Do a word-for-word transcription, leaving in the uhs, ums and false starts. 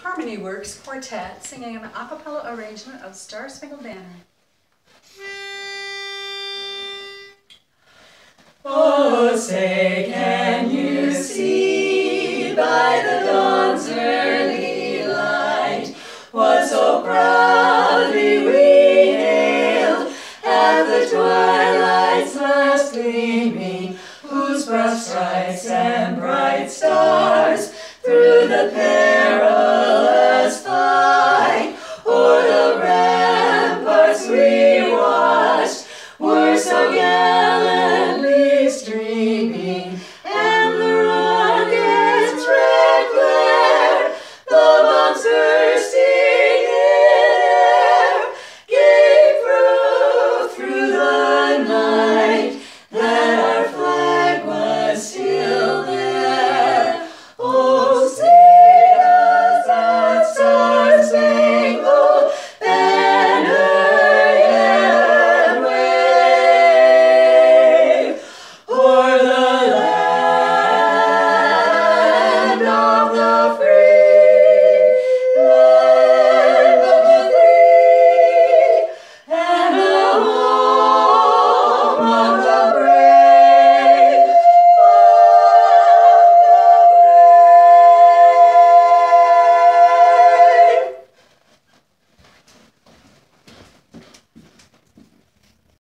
Harmony Works Quartet singing an a cappella arrangement of Star Spangled Banner. Oh, say, can you see by the dawn's early light what so proudly we hailed at the twilight's last gleaming, whose broad stripes and bright stars through the